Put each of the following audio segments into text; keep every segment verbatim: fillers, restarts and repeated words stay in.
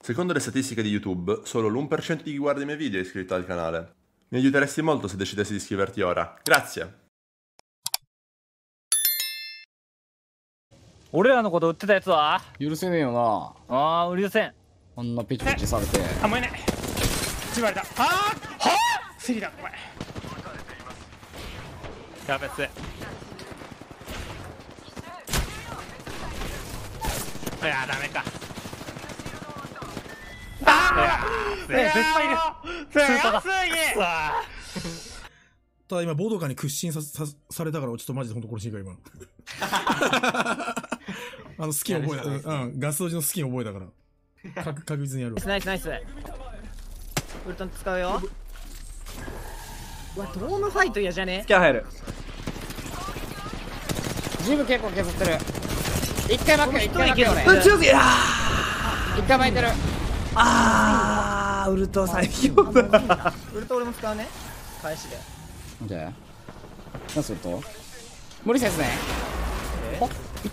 Secondo le statistiche di YouTube, solo l'uno per cento di chi guarda i miei video è iscritto al canale. Mi aiuteresti molto se decidessi di iscriverti ora. Grazie! 俺らのこと売ってたやつは許せねえよな。 ああ、許せん。 あんなペチペチされて。 あ、もういない。縛られた。ああはあスリだ、お前。やべっす。いや、ダメか。ああいや、絶対いる。スーパーだ。くそ。 ただ今ボードカーに屈伸ささされたからちょっとマジで本当殺しに行くわ今あのスキン覚えた、うん、ガス落ちのスキン覚えたから確確実にやるわ。 ナイスナイスナイス。ウルトン使うよ。うわ、ドームファイト嫌じゃね。 スキャン入る。 ジム結構削ってる。一回巻く、一回巻くよ俺。 うん、強すぎる。 一回巻いてる。 あー、ウルト最強だ。 ウルト俺も使うね。返しで。 なんで何すると無理せずね。 あ、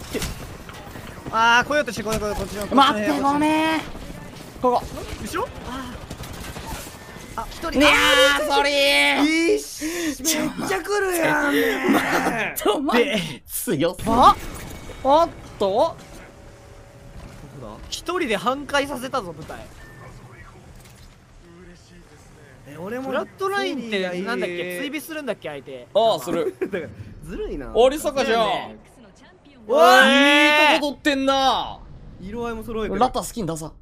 あー、来ようとしてこようこようこっちの。 待ってごめん。ここ後ろ。あ、一人。 いやーソリー。 いいし、めっちゃ来るやんね。 ちょ待って強さ。おっと一人で半壊させたぞ舞台。 俺もブラッドラインってなんだっけ、追尾するんだっけ相手。 ああする。 ずるいな。 おりそかじゃん。 おい、 いいとこ取ってんな。 色合いも揃えてる。 ラッタスキンださ。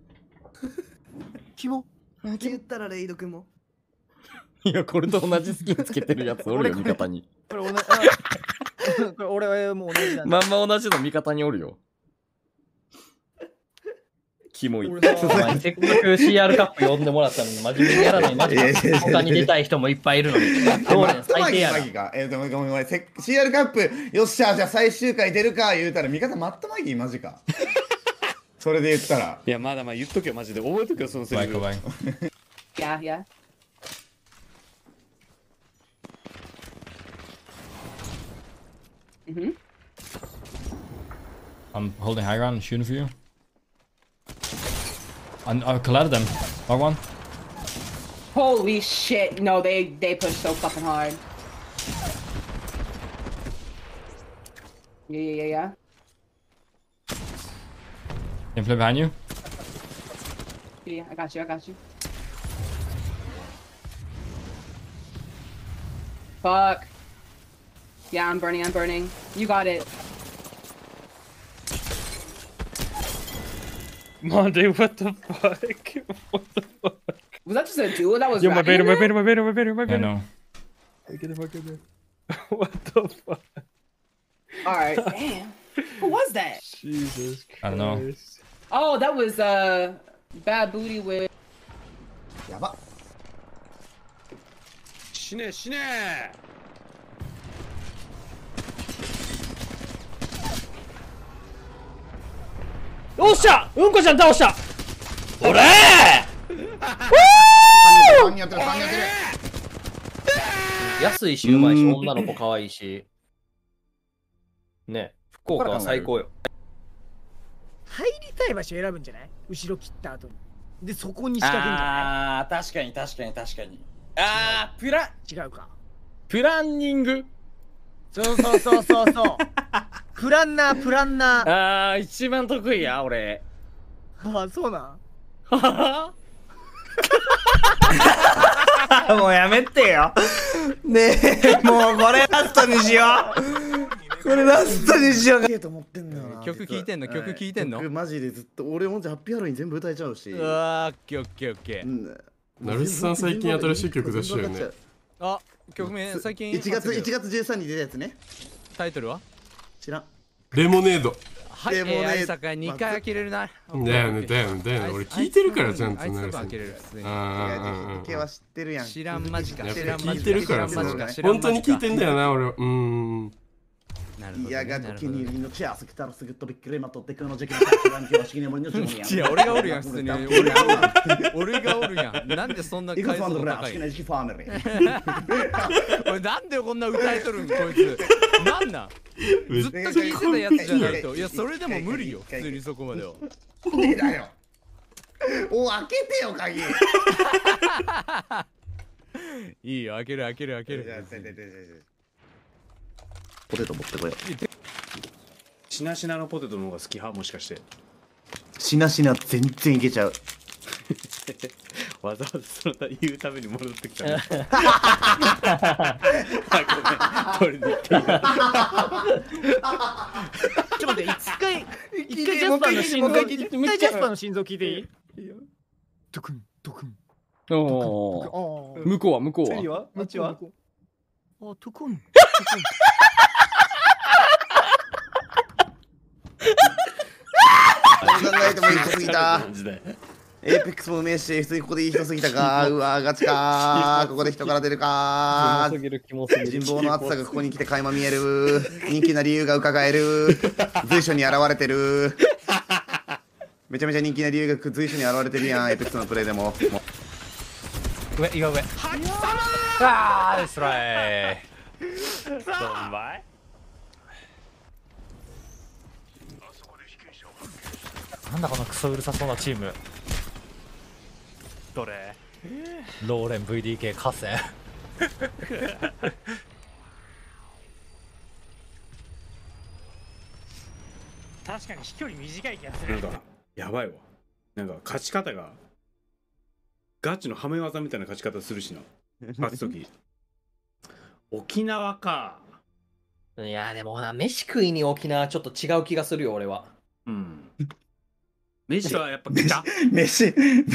キモって言ったらレイド君も。 いやこれと同じスキンつけてるやつおるよ味方に。 これ同じ。これ俺もう同じだね。 まんま同じの味方におるよ。キモい。 お前せっかく シーアール カップ呼んでもらったのに真面目にやらない。マジで他に出たい人もいっぱいいるのに。どうねん最低やな。 えー、ごめんごめんごめん。シーアール カップよっしゃじゃあ最終回出るか言うたら味方マットマギーマジか。それで言ったら。 いやまだまあ言っとけよマジで覚えとけよそのセリフ。 Yeah, yeah. Mm-hmm. I'm holding high ground and shooting for you. I, I collided them. R one. Holy shit! No, they they push so fucking hard. Yeah, yeah, yeah, yeah. Can flip behind you. Yeah, I got you. I got you. Fuck. Yeah, I'm burning. I'm burning. You got it. Monday, what the fuck? What the fuck? Was that just a duo that was? Yo, my beta, my beta, my beta, my beta, my I beta. know. Get the fuck in there. What the fuck? All right. Damn. Who was that? Jesus Christ. I don't know. Oh, that was uh Bad Booty with. やば。 死ね死ね。 よっしゃ、うんこちゃん倒した。おれー。 さんにんやってるさんにんやってる。 安いしうまいし女の子可愛いし。ね、福岡は最高よ。 入りたい場所選ぶんじゃない？後ろ切った後に。でそこに仕掛けんじゃない？ ああ確かに確かに確かに。ああプラ違うか。 プランニング。 そうそうそうそうそう。プランナープランナー。 ああ一番得意や俺。 ああそうなん。 もうやめてよ。ねえ、もうこれラストにしよう。これラストにしよう。 と思ってんだよな。 曲聴いてんの曲聴いてんの。 曲マジでずっと俺もじゃハッピーハロウィン全部歌えちゃうし。 うわー、オッケーオッケーオッケー。 ナルスさん最近新しい曲出したよね。 あ、曲名最近いちがついちがつじゅうさんにちに出たやつね。 タイトルは知らん。 レモネード。 はい、えー、有坂にかい開けれるな。 だよねだよねだよね。俺聞いてるからちゃんとナルスさん。開けれる普通に。 ああ。は知ってるやん。 知らんマジか。 知らんマジか。聞いてるからさ。本当に聞いてんだよな俺は。うーん。 いやが時に入りのチェアス来たらすぐとびっくりまとってくの時期の先が今日式に森の中に。 いや俺がおるやん普通に。俺がおるやん。なんでそんな回数高い。俺なんでこんな歌えとるんこいつ。なんなん。ずっと聞いてたやつじゃないと。いやそれでも無理よ普通にそこまでは。 ねだよ。 お開けてよ鍵。 いいよ開ける開ける開ける。 ポテト持ってこよう。 しなしなのポテトの方が好き派もしかして。 しなしな全然いけちゃう。 わざわざその言うために戻ってきた。あ、ごめん。取りに行っていい。 ちょっと待って、一回、一回ジャスパーの心臓、一回ジャスパーの心臓聞いていい？ドクン、ドクン。 おお。向こうは向こうは。 次は？こっちは？あ、ドクン。 考えてもいい人すぎた。エーペックスもうめえし、普通にここでいい人すぎたか。うわー、ガチかー。ここで人から出るかー。人望の厚さがここに来て垣間見える。人気な理由が伺える。随所に現れてる。めちゃめちゃ人気な理由が随所に現れてるやん、エーペックスのプレイでも。 上、岩上。あー、スライ。どんまい。なんだこのクソうるさそうなチーム。どれ？ローレン ブイディーケー 河川。確かに飛距離短い気がする。 なんかやばいわ。なんか勝ち方がガチのはめ技みたいな勝ち方するしな。勝つ時。沖縄か。 いやでもな、飯食いに沖縄ちょっと違う気がするよ俺は。 うん。飯はやっぱ来た。 飯。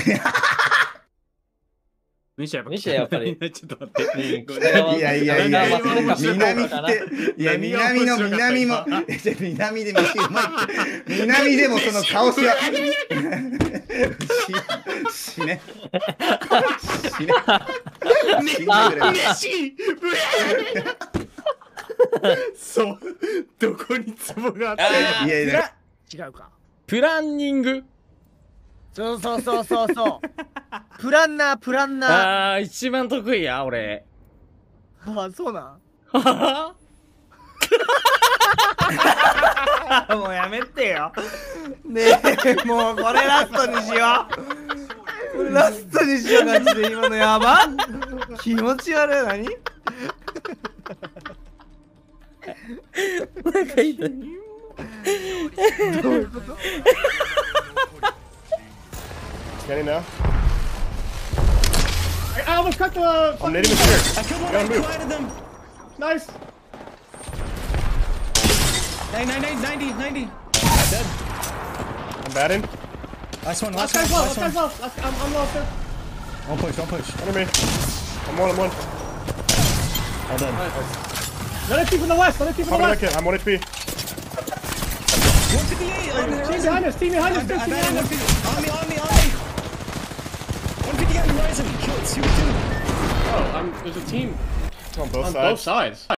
飯はやっぱ飯はやっぱり。 ちょっと待って。 いやいやいや、南って、いや南の南も、南で飯うまいって。南でもその顔しは。死ね。死ね。 飯。そう。どこにツボがあって。 いやいや。 違うか。 プランニング。 そうそうそうそうそう。プランナープランナー。 ああ、一番得意や俺。 ああ、そうなん。 もうやめてよ。ねえ、もうこれラストにしよう。これラストにしよう。マジで今のやば。気持ち悪い。何？ なんかいい。どういうこと？ Getting now. I almost cut the. I'm netting the trigger. I killed one. I collided them. Nice. ninety, ninety, ninety. Dead. I'm batting. Last one, Last last guy's one. low. Last guy's low. Last, I'm, I'm low, sir. Don't push, don't push. Under me. I'm one. I'm one. All done. Another team from the west. Another team from the west. I'm one H P. one fifty-eight. Team behind us. Team behind us. I'm Team batting behind one us. fifty. On me, on me, on me. one fifty-eight. Rising. Kill it. Two, two. Oh, I'm, there's a team on both sides. On both sides.